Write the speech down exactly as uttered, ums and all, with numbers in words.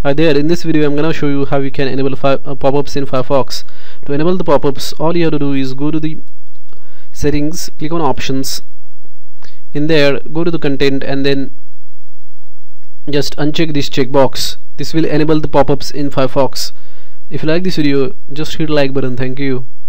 Hi there, in this video I'm gonna show you how you can enable uh, pop-ups in Firefox. To enable the pop-ups, all you have to do is go to the settings, click on options. In there, go to the content and then just uncheck this checkbox. This will enable the pop-ups in Firefox. If you like this video, just hit like button. Thank you.